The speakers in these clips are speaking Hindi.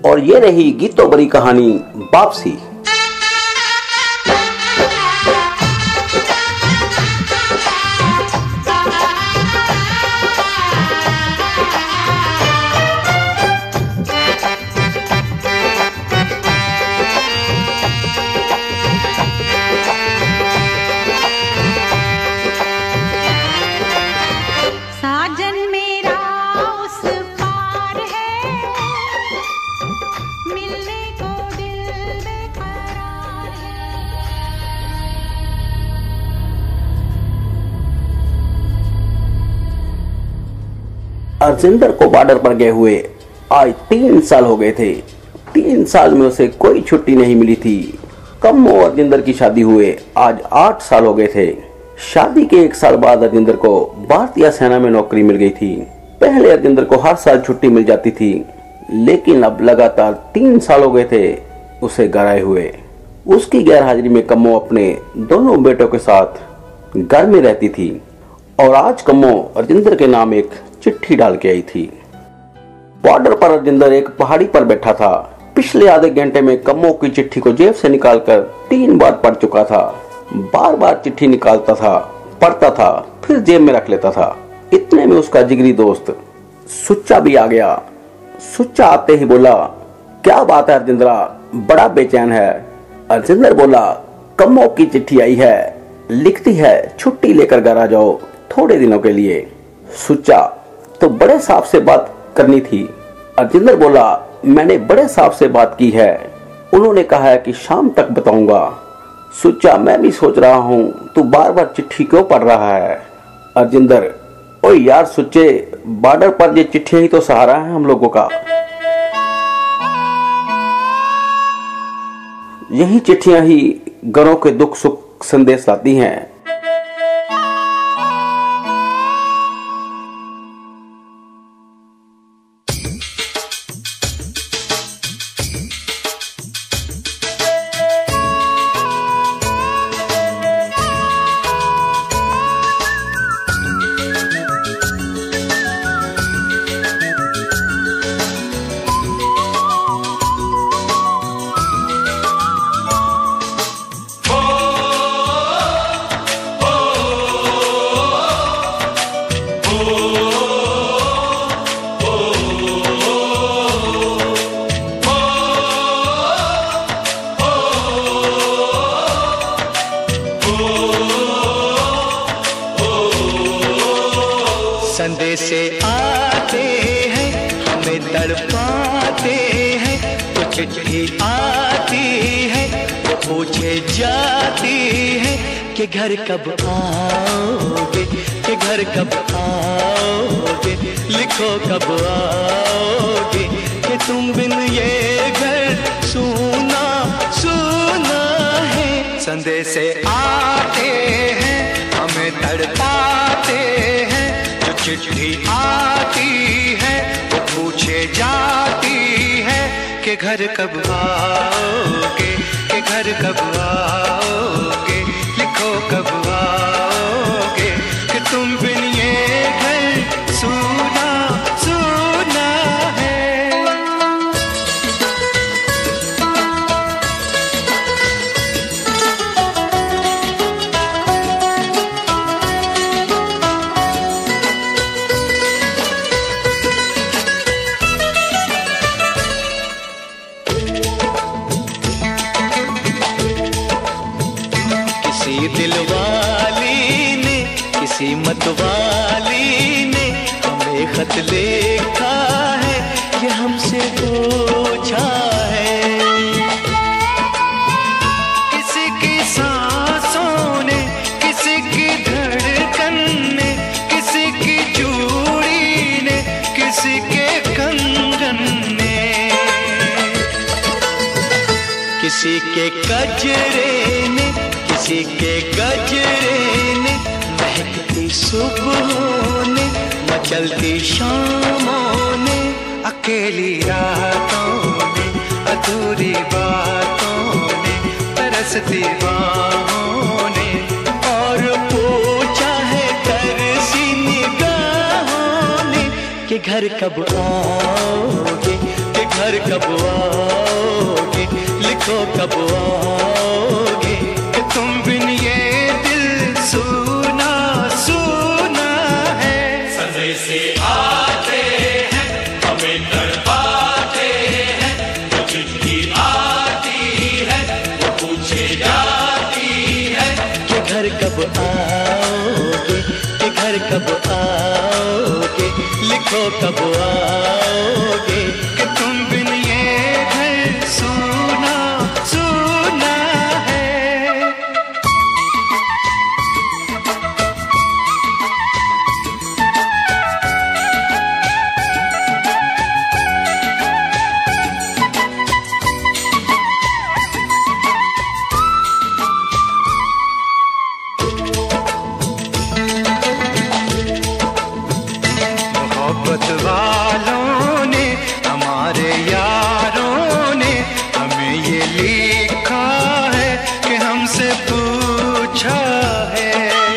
और ये रही गीतों भरी कहानी वापसी। अर्जिंदर को बॉर्डर पर गए हुए आज 3 साल हो गए थे। 3 साल में उसे कोई छुट्टी नहीं मिली थी। कम्मो और अर्जिंदर की शादी हुए आज 8 साल हो गए थे। शादी के 1 साल बाद अर्जिंदर को भारतीय सेना में नौकरी मिल गई थी। पहले अर्जिंदर को हर साल छुट्टी मिल जाती थी, लेकिन अब लगातार 3 साल हो गए थे उसे घर आए हुए। उसकी गैर हाजिरी में कम्मो अपने दोनों बेटों के साथ घर में रहती थी और आज कम्मो अर्जिंदर के नाम एक चिट्ठी डाल के आई थी। बॉर्डर पर अर्जिंदर एक पहाड़ी पर बैठा था। पिछले आधे घंटे में कम्मो की चिट्ठी को जेब से निकालकर 3 बार पढ़ चुका था। बार बार चिट्ठी निकालता था, पढ़ता था, फिर जेब में रख लेता था। इतने में उसका जिगरी दोस्त सुच्चा भी आ गया। सुच्चा आते ही बोला, क्या बात है अर्जिंदरा, बड़ा बेचैन है। अर्जिंदर बोला, कम्मो की चिट्ठी आई है, लिखती है छुट्टी लेकर घर आ जाओ थोड़े दिनों के लिए। सुच्चा, तो बड़े साहब से बात करनी थी। अर्जिंदर बोला, मैंने बड़े साहब से बात की है, उन्होंने कहा है कि शाम तक बताऊंगा। सुच्चा, मैं भी सोच रहा हूँ तू बार बार चिट्ठी क्यों पढ़ रहा है। अर्जिंदर, ओ यार सुच्चे, बॉर्डर पर ये चिट्ठियां ही तो सहारा है हम लोगों का। यही चिट्ठियां ही घरों के दुख सुख संदेश लाती हैं। संदेशे आते हैं हमें तड़पाते हैं, तो चिट्ठी आती है तो पूछे जाती है कि घर कब आओगे, कि घर कब आओगे, लिखो कब आओगे, कि तुम बिन ये घर सूना सूना है। संदेशे आते हैं हमें तड़पाते हैं, चिट्ठी आती है वो पूछे जाती है कि घर कब आओगे, कि घर कब आओगे, लिखो कब आओगे, कि तुम बिन ये घर सूना सूना है। दिलवाली ने, किसी मतवाली ने हमें खत लिखा है, ये हमसे पूछा है। किसी की सांसों ने, किसी की धड़कन ने, किसी की चूड़ी ने, किसी के कंगन ने, किसी के कजरे ने, किसी के गजरे ने, महकती सुबहों ने, मचलती शामों ने, अकेली रातों ने, अधूरी बातों ने, तरसती बाहों ने, और पूछा है तरसी निगाहों ने कि घर कब आओगे, कि घर कब आओगे, लिखो कब आओगे कि तुम बिन ये दिल सुना सुना है। सदे से आते हैं हमें तड़पाते हैं, वो चिट्ठी आती है वो पूछे जाती है कि घर कब आओगे, कि घर कब आओगे, लिखो कब आओगे कि तुम बिन ये घर सुना सुना है। मोहब्बत वालों ने, हमारे यारों ने हमें ये लिखा है कि हमसे पूछा है।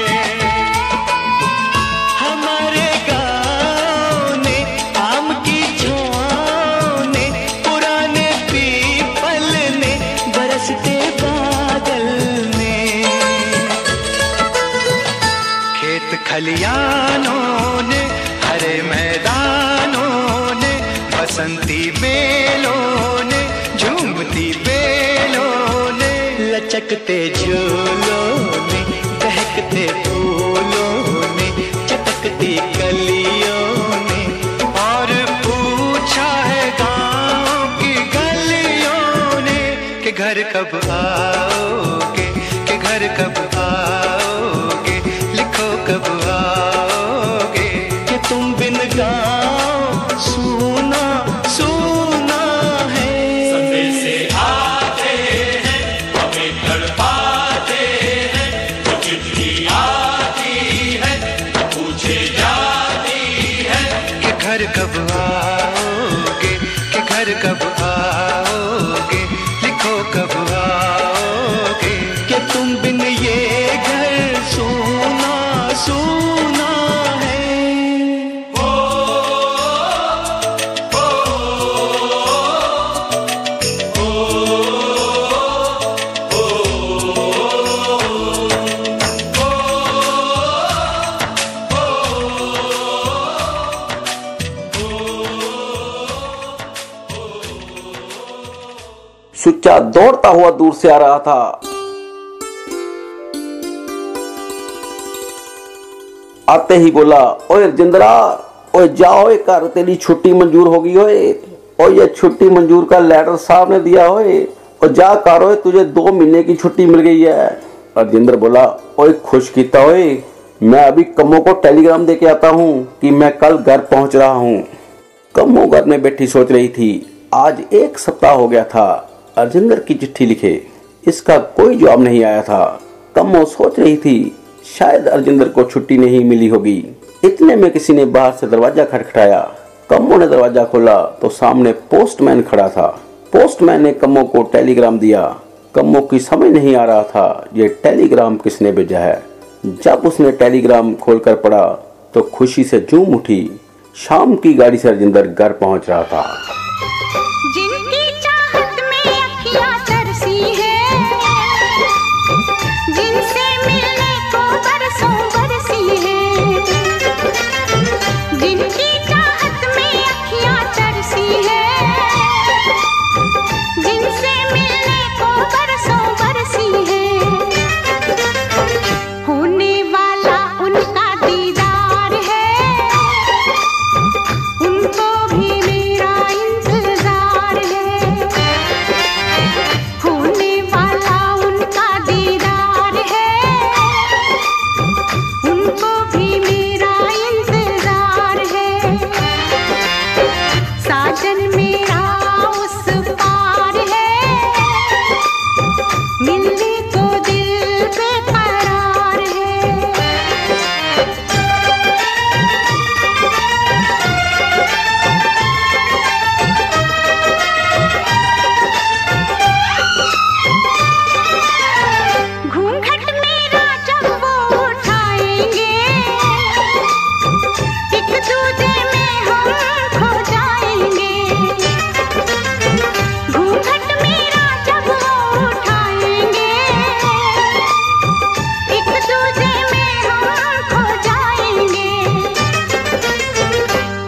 हमारे गाँव ने, आम की छाँव ने, पुराने पीपल ने, बरसते बादल ने, खेत खलियानों ने, हरे मैदानों ने, बसंती बेलों ने, झूमती बेलों ने, लचकते झूलों ने, दहकते फूलों ने, चटकती कलियों ने, और पूछा है गाँव की गलियों ने कि घर कब आओगे, कि घर कब आओगे, लिखो कब आओगे कि तुम बिन गाँव सुना सुना है। सदे से आते हैं हमें तड़पाते हैं, वो चिट्ठी आती है वो पूछे जाती है कि घर कब आओगे, कि घर कब आओगे, लिखो कब आओगे कि तुम बिन ये घर सुना सुना है। सुच्चा दौड़ता हुआ दूर से आ रहा था। आते ही बोला, ओए राजेंद्रा, ओए जाओ घर, तेरी छुट्टी मंजूर होगी ओए, और ये छुट्टी मंजूर का लेटर साहब ने दिया ओए, और जा कर ओए, तुझे 2 महीने की छुट्टी मिल गई है। राजेंद्र बोला, ओए खुश कीता ओए, मैं अभी कम्मो को टेलीग्राम देके आता हूँ कि मैं कल घर पहुंच रहा हूँ। कम्मो घर में बैठी सोच रही थी, आज 1 सप्ताह हो गया था राजेंद्र की चिट्ठी लिखे, इसका कोई जवाब नहीं आया था। कम्मो सोच रही थी शायद राजेंद्र को छुट्टी नहीं मिली होगी। इतने में किसी ने बाहर से दरवाजा खटखटाया। कम्मो ने दरवाजा खोला तो सामने पोस्टमैन खड़ा था। पोस्टमैन ने कम्मो को टेलीग्राम दिया। कम्मो की समझ नहीं आ रहा था ये टेलीग्राम किसने भेजा है। जब उसने टेलीग्राम खोलकर पढ़ा तो खुशी से झूम उठी। शाम की गाड़ी से राजेंद्र घर पहुंच रहा था। जिनकी चाहत में अखियां तरसी है, जिनसे मिलने को बरसों बरसी है, जिनकी चाहत में अखियां तरसी है, जिनसे मिलने को बरसों बरसी है, होने वाला उनका दीदार है, उनको भी मेरा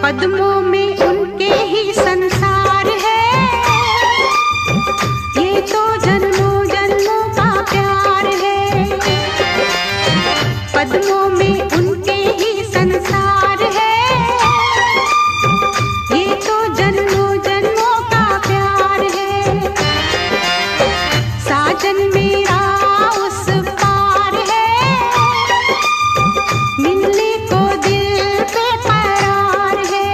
कदमों में उनके ही संसार है, ये तो जन्मों जन्मों का प्यार है। कदमों में उनके ही संसार है, ये तो जन्मों जन्मों का प्यार है। साजन मेरा उस पार है, मिलने को दिल पे करार है।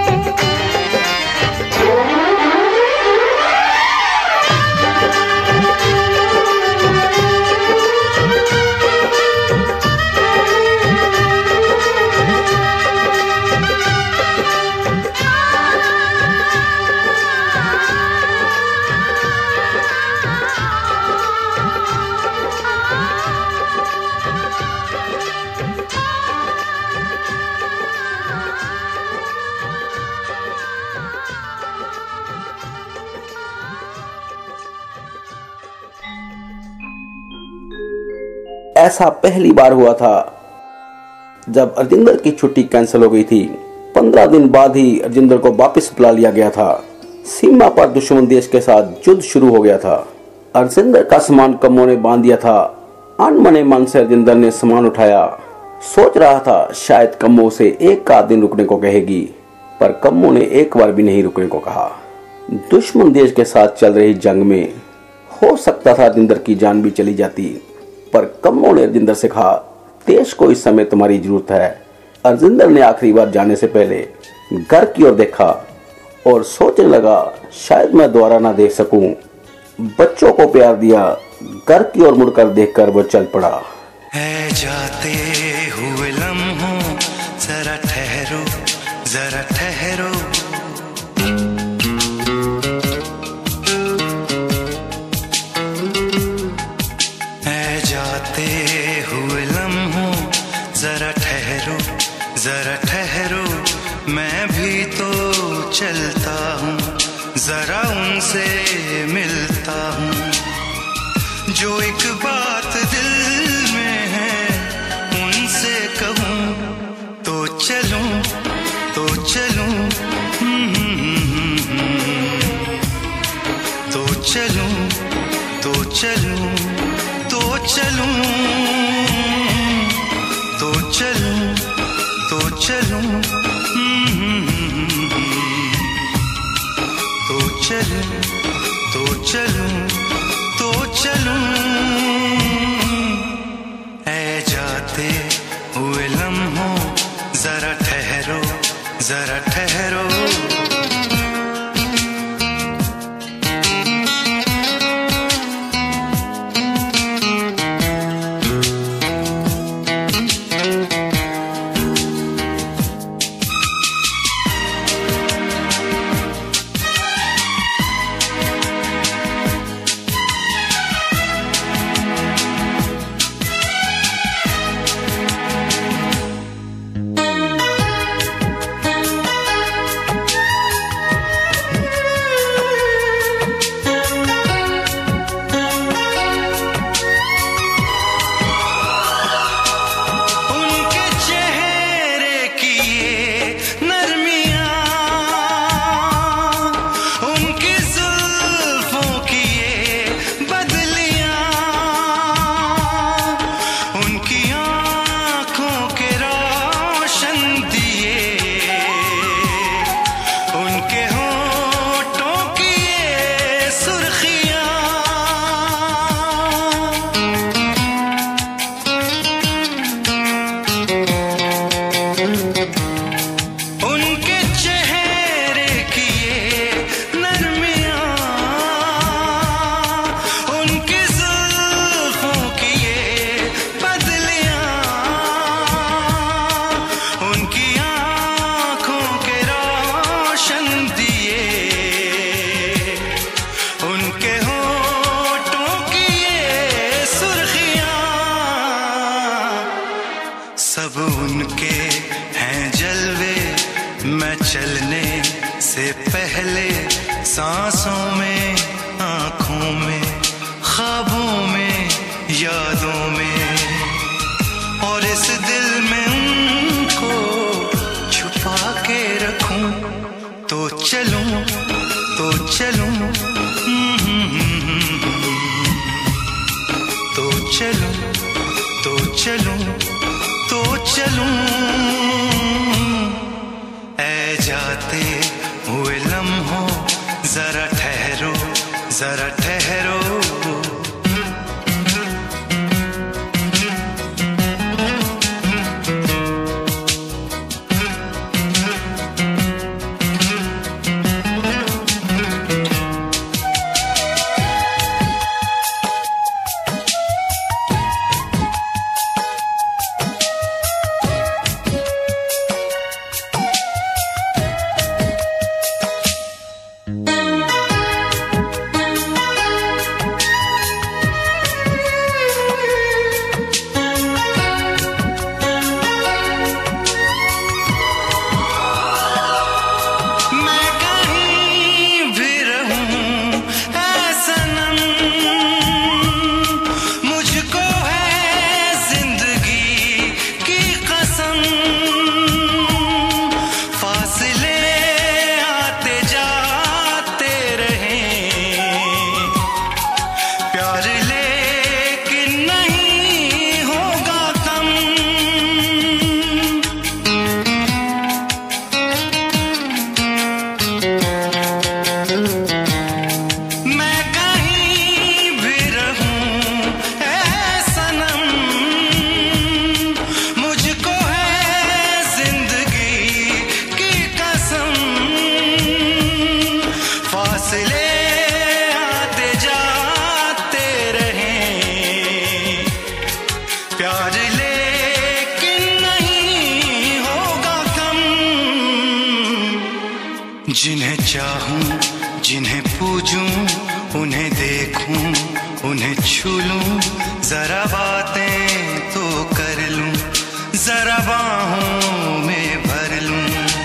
ऐसा पहली बार हुआ था जब अर्जिंदर की छुट्टी कैंसिल हो गई थी। 15 दिन बाद ही अर्जिंदर को वापस बुला लिया गया था। सीमा पर दुश्मन देश के साथ युद्ध शुरू हो गया था। अर्जिंदर का सामान कम्मों ने बांध दिया था। अनमने मन से अर्जिंदर ने सामान उठाया। सोच रहा था शायद कम्मो से एक आध दिन रुकने को कहेगी, पर कम्मो ने एक बार भी नहीं रुकने को कहा। दुश्मन देश के साथ चल रही जंग में हो सकता था अर्जिंदर की जान भी चली जाती, पर कम्मो ने अर्जिंदर से कहा, देश को इस समय तुम्हारी जरूरत है। अर्जिंदर ने आखिरी बार जाने से पहले घर की ओर देखा और सोचने लगा शायद मैं दोबारा ना देख सकूं। बच्चों को प्यार दिया, घर की ओर मुड़कर देखकर वो चल पड़ा। है जाते हुए लम्हों जरा ठहरो, जरा ठहरो। है जाते हुए लम्हों जरा ठहरो, जरा ठहरो। मैं भी तो चलता हूँ, जरा उनसे मिलता हूँ। जो एक बात दिल में है उनसे कहूँ तो चलूं, तो चलूं, तो चलूं, तो चलूं, तो चलूं, तो चलूं, तो चलूं, तो चलूं, तो चलूं, तो चलूं। ऐ जाते हुए लम्हों जरा ठहरो, जरा ठहरो। सब उनके हैं जलवे, मैं चलने से पहले सांसों में, आँखों में, ख्वाबों में, यादों में, और इस दिल में उनको छुपा के रखूं। तो चलूं तो चलूं तो चलूं तो चलूं तो चलूं ऐ जाते हुए लम्हों जरा ठहरो जरा ठहरो जिन्हें चाहूं जिन्हें पूजूं उन्हें देखूं उन्हें छू लूं जरा बातें तो कर लूं जरा बाहों में भर लूं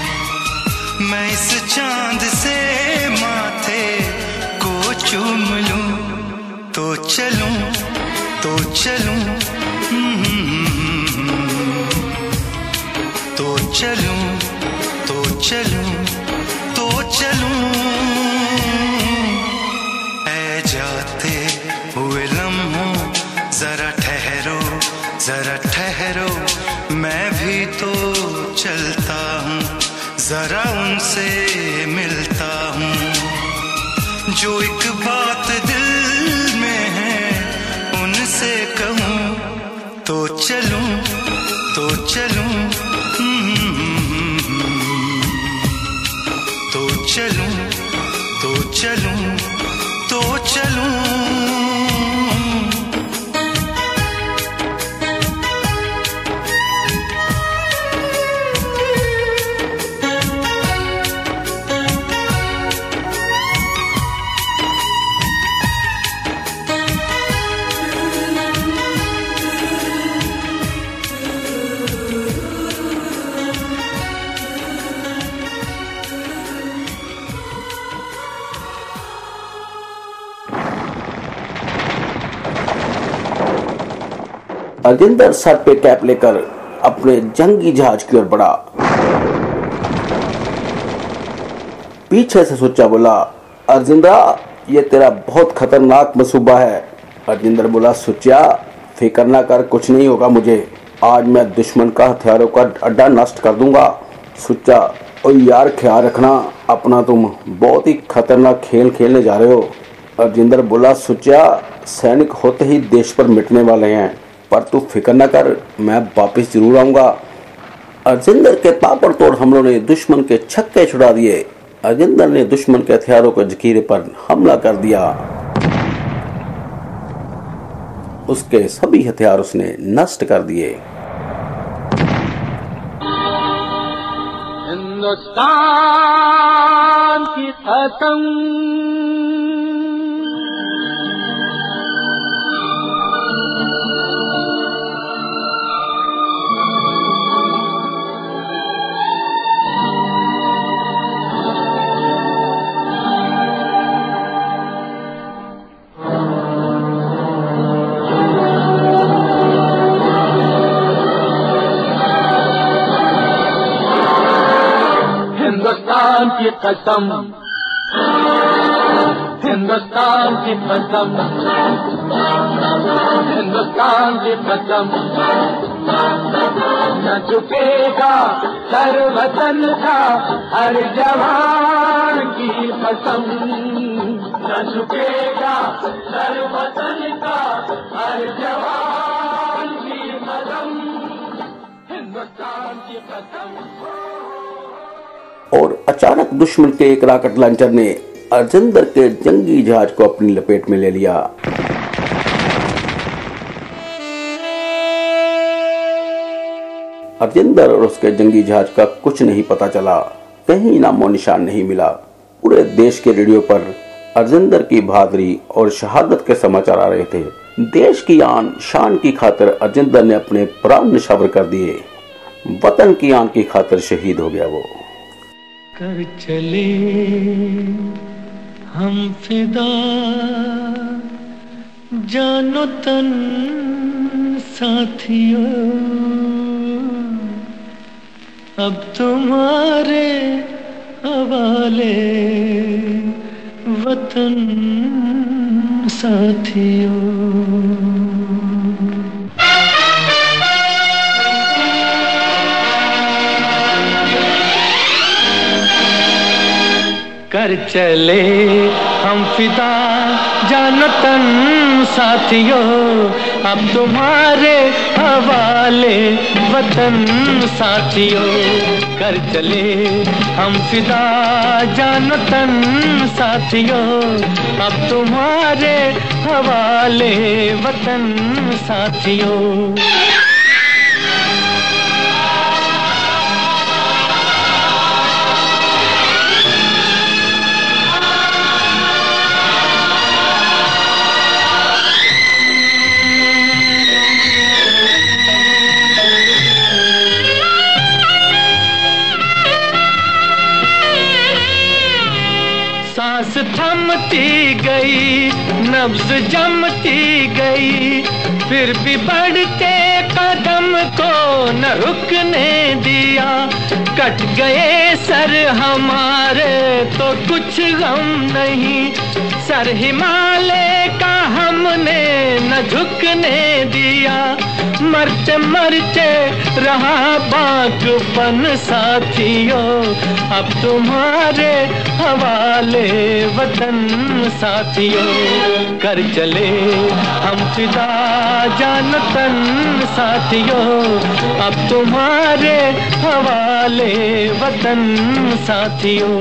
मैं इस चांद से माथे को चूम लूं तो चलूं तो चलूं तो चलूं तो चलूं तो चलूं ऐ जाते हुए लम्हों जरा ठहरो मैं भी तो चलता हूँ जरा उनसे मिलता हूँ जो एक बात दिल में है उनसे कहूँ तो चलूं तो चलूं तो चलूं तो चलूं तो चलूं अर्जिंदर सर पे कैप लेकर अपने जंगी जहाज की ओर बढ़ा। पीछे से सुच्चा बोला, अर्जिंदरा ये तेरा बहुत खतरनाक मंसूबा है। अर्जिंदर बोला, सुच्चा फिक्र ना कर, कुछ नहीं होगा मुझे। आज मैं दुश्मन का हथियारों का अड्डा नष्ट कर दूंगा। सुच्चा, ओ यार ख्याल रखना अपना, तुम बहुत ही खतरनाक खेल खेलने जा रहे हो। अर्जिंदर बोला, सुच्चा सैनिक होते ही देश पर मिटने वाले हैं, पर तू फिक्र न कर, मैं वापस जरूर आऊंगा। अर्जिंदर के ताबड़तोड़ हमलों ने दुश्मन के छक्के छुड़ा दिए। अर्जिंदर ने दुश्मन के हथियारों के जखीरे पर हमला कर दिया। उसके सभी हथियार उसने नष्ट कर दिए। हिंदुस्तान की कसम, हिंदुस्तान की कसम, हिंदुस्तान की कसम, हिंदुस्तान की कसम, न झुकेगा सर वतन का हर जवान की कसम, न झुकेगा सर वतन का हर जवान की कसम, हिंदुस्तान की कसम। और अचानक दुश्मन के एक रॉकेट लॉन्चर ने अर्जेंद्र के जंगी जहाज को अपनी लपेट में ले लिया। अर्जेंद्र और उसके जंगी जहाज का कुछ नहीं पता चला, कहीं नामो निशान नहीं मिला। पूरे देश के रेडियो पर अर्जेंद्र की बहादुरी और शहादत के समाचार आ रहे थे। देश की आन शान की खातिर अर्जेंद्र ने अपने प्राण निछावर कर दिए। वतन की आन की खातिर शहीद हो गया वो। कर चले हम फिदा, जानो तन साथियों, अब तुम्हारे हवाले वतन साथियों। कर चले हम फिदा, जानो तन साथियों, अब तुम्हारे हवाले वतन साथियों। कर चले हम फिदा, जानो तन साथियों, अब तुम्हारे हवाले वतन साथियों। सांस थमती गई, नब्ज जमती गई, फिर भी बढ़ते कदम को न रुकने दिया। कट गए सर हमारे तो कुछ गम नहीं, सर हिमालय का हमने न झुकने दिया। मरते मरते रहा बागपन साथियों, अब तुम्हारे हवाले वतन साथियों। कर चले हम फिदा, जानो तन साथियों, अब तुम्हारे हवाले वतन साथियों।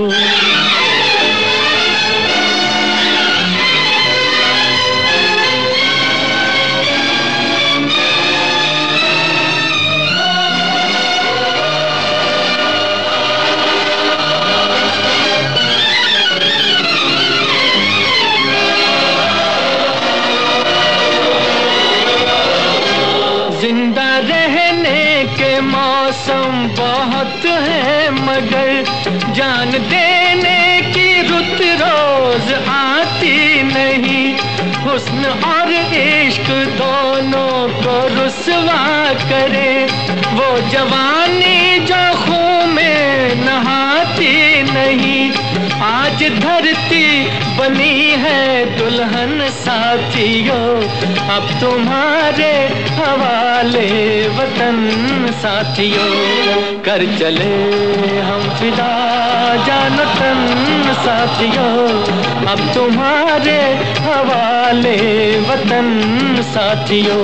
जिंदा रहने के मौसम बहुत है, मगर जान देने की रुत रोज आती नहीं। हुस्न और इश्क दोनों को रुसवा करे, वो जवानी जो खून में नहाती नहीं। आज धरती बनी है दुल्हन साथियों, अब तुम्हारे हवाले वतन साथियों। कर चले हम फिदा, जानो तन साथियों, अब तुम्हारे हवाले वतन साथियों।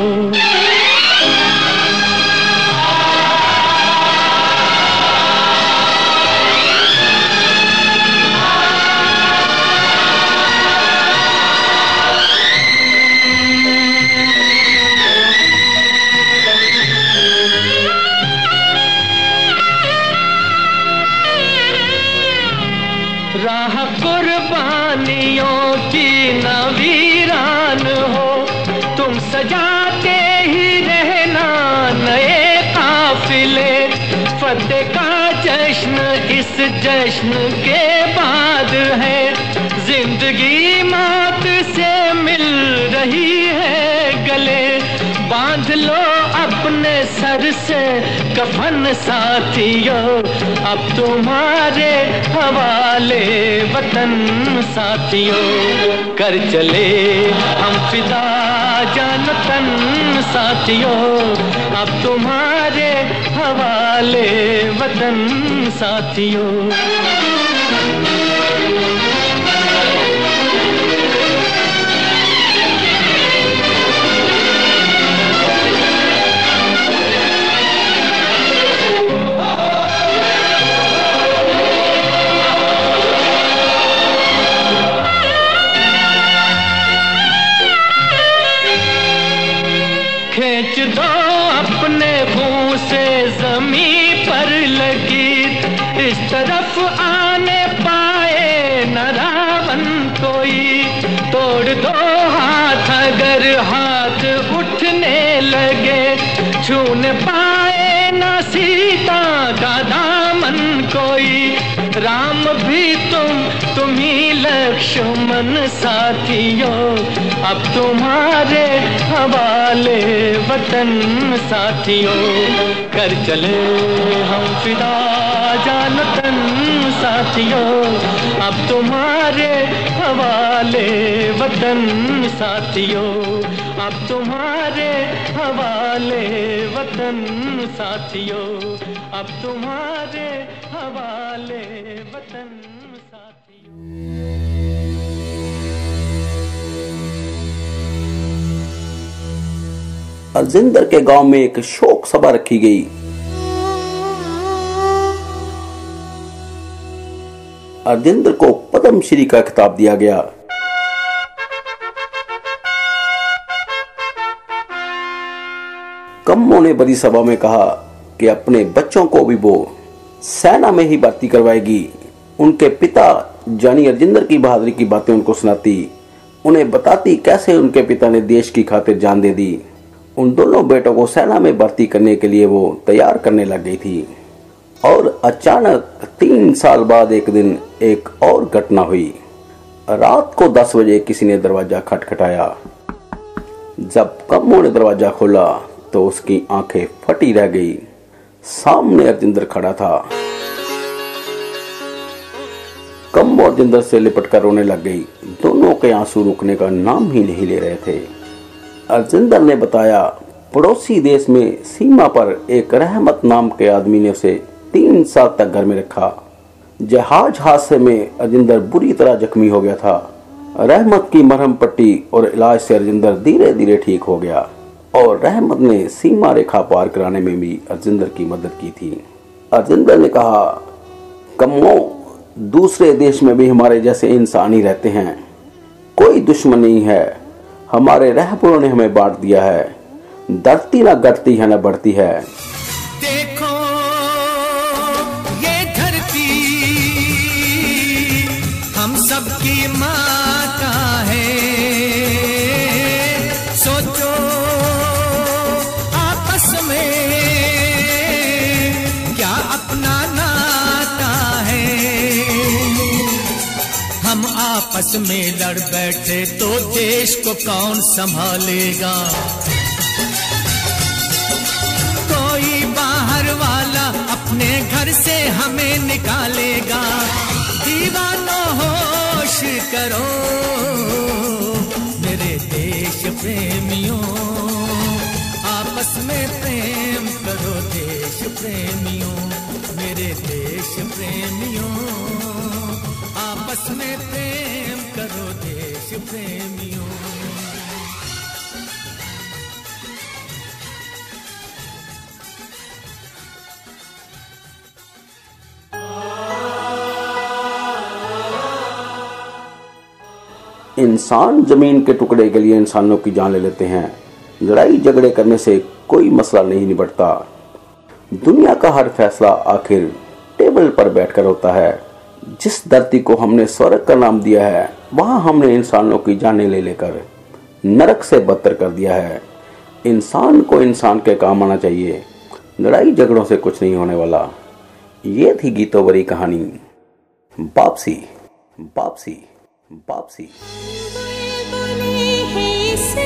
राह कुर्बानियों की न वीरान हो, तुम सजाते ही रहना नए काफिले। फतेह का जश्न इस जश्न के बाद है, जिंदगी मौत से मिल रही है गले। बांध लो अपने सर सर से कफन साथियों, अब तुम्हारे हवाले वतन साथियों। कर चले हम फिदा जान तन साथियों, अब तुम्हारे हवाले वतन साथियों। खींच दो अपने मुंह से जमीन पर लगी, इस तरफ आने पाए न रावण कोई। तोड़ दो हाथ अगर हाथ उठने लगे, छूने पाए न सीता का दामन कोई। राम भी तुम ही लक्ष्मण साथियों, अब तुम्हारे हवाले वतन साथियों। कर चले हम फिदा जान तन साथियों, अब तुम्हारे हवाले वतन साथियों, अब तुम्हारे हवाले वतन साथियों, अब तुम्हारे हवाले वतन साथियों। अर्जिंदर के गांव में एक शोक सभा रखी गई। अर्जिंदर को पद्मश्री का खिताब दिया गया। कम्मों ने बड़ी सभा में कहा कि अपने बच्चों को भी वो सेना में ही भर्ती करवाएगी। उनके पिता जानी अर्जिंदर की बहादुरी की बातें उनको सुनाती, उन्हें बताती कैसे उनके पिता ने देश की खातिर जान दे दी। उन दोनों बेटों को सेना में भर्ती करने के लिए वो तैयार करने लग गई थी। और अचानक 3 साल बाद एक दिन एक और घटना हुई। रात को 10 बजे किसी ने दरवाजा खटखटाया। जब कम्मों ने दरवाजा खोला तो उसकी आंखें फटी रह गई। सामने अर्जिंदर खड़ा था। कम्मो अर्जिंदर से लिपट कर रोने लग गई। दोनों के आंसू रुकने का नाम ही नहीं ले रहे थे। अर्जिंदर ने बताया, पड़ोसी देश में सीमा पर एक रहमत नाम के आदमी ने उसे 3 साल तक घर में रखा। जहाज हादसे में अर्जिंदर बुरी तरह जख्मी हो गया था। रहमत की मरहम पट्टी और इलाज से अर्जिंदर धीरे धीरे ठीक हो गया और रहमत ने सीमा रेखा पार कराने में भी अर्जिंदर की मदद की थी। अर्जिंदर ने कहा, कम्मो, दूसरे देश में भी हमारे जैसे इंसान ही रहते हैं, कोई दुश्मन नहीं है। हमारे रहबरों ने हमें बांट दिया है। धरती ना घटती है ना बढ़ती है। देखो ये धरती हम सबकी माता है। सोचो आपस में क्या अपना नाता है। हम आपस में लड़ बैठे तो देश को कौन संभालेगा। कोई बाहर वाला अपने घर से हमें निकालेगा। दीवानों होश करो मेरे देश प्रेमियों, आपस में प्रेम करो देश प्रेमियों। मेरे देश प्रेमियों, आपस में प्रेम करो देश प्रेमियों। इंसान जमीन के टुकड़े के लिए इंसानों की जान ले लेते हैं। लड़ाई झगड़े करने से कोई मसला नहीं निबटता। दुनिया का हर फैसला आखिर टेबल पर बैठकर होता है। जिस धरती को हमने स्वर्ग का नाम दिया है, वहां हमने इंसानों की जानें ले लेकर नरक से बदतर कर दिया है। इंसान को इंसान के काम आना चाहिए। लड़ाई झगड़ों से कुछ नहीं होने वाला। ये थी गीतों भरी कहानी वापसी वापसी वापसी। बुलबुलें हैं इस